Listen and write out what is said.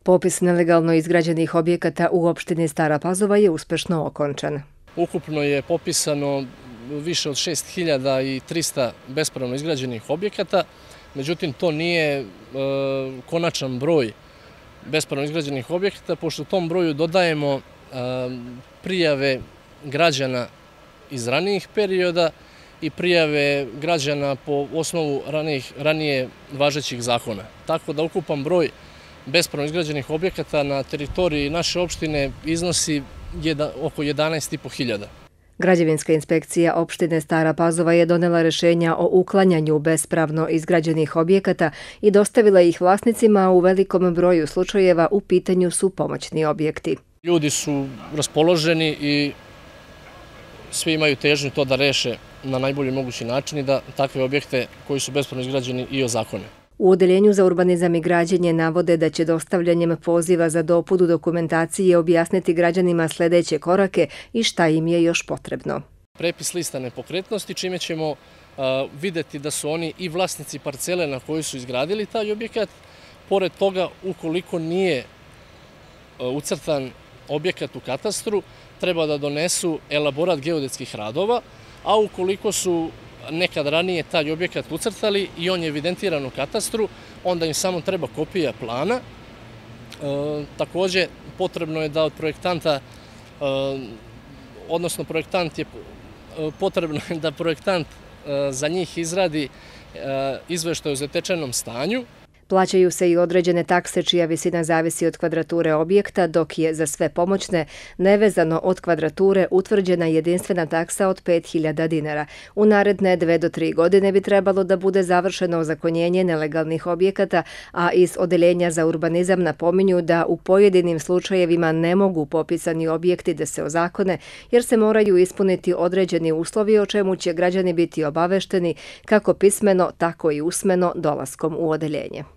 Popis nelegalno izgrađenih objekata u opštini Stara Pazova je uspešno okončan. Ukupno je popisano više od 6300 bespravno izgrađenih objekata, međutim to nije konačan broj bespravno izgrađenih objekata, pošto tom broju dodajemo prijave građana iz ranijih perioda i prijave građana po osnovu ranije važećih zakona. Tako da ukupan broj bespravno izgrađenih objekata na teritoriji naše opštine iznosi oko 11.500. Građevinska inspekcija opštine Stara Pazova je donela rešenja o uklanjanju bespravno izgrađenih objekata i dostavila ih vlasnicima, a u velikom broju slučajeva u pitanju su pomoćni objekti. Ljudi su raspoloženi i svi imaju težnju to da reše na najbolji mogući način i da takve objekte koji su bespravno izgrađeni i ozakone. U Odeljenju za urbanizam i građenje navode da će dostavljanjem poziva za dopunu dokumentacije objasniti građanima sljedeće korake i šta im je još potrebno. Prepis lista nepokretnosti, čime ćemo videti da su oni i vlasnici parcele na kojoj su izgradili taj objekat. Pored toga, ukoliko nije ucrtan objekat u katastru, treba da donesu elaborat geodetskih radova, a ukoliko su nekad ranije taj objekat ucrtali i on je evidentiran u katastru, onda im samo treba kopija plana. Također, potrebno je da od projektanta, odnosno potrebno je da projektant za njih izradi izveštaj o zatečenom stanju. Plaćaju se i određene takse čija visina zavisi od kvadrature objekta, dok je za sve pomoćne, nevezano od kvadrature, utvrđena jedinstvena taksa od 5.000 dinara. U naredne 2 do 3 godine bi trebalo da bude završeno ozakonjenje nelegalnih objekata, a iz Odeljenja za urbanizam napominju da u pojedinim slučajevima ne mogu popisani objekti da se ozakone, jer se moraju ispuniti određeni uslovi o čemu će građani biti obavešteni kako pismeno, tako i usmeno dolaskom u odeljenje.